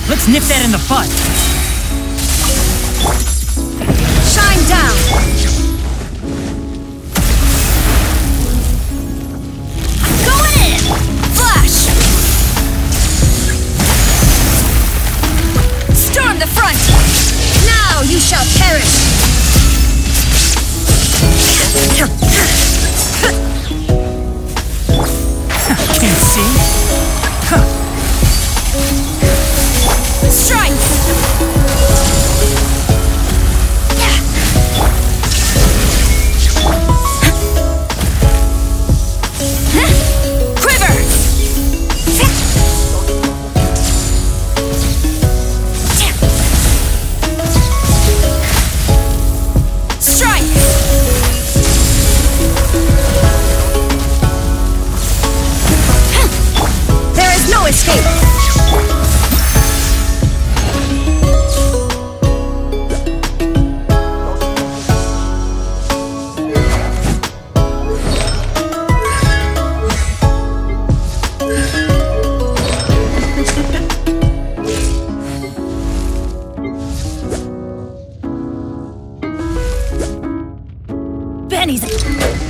Let's nip that in the bud. Shine down. Going in. Flash. Storm the front. Now you shall perish. Can't see? Huh. Strike! Quiver! Strike! There is no escape! Benny's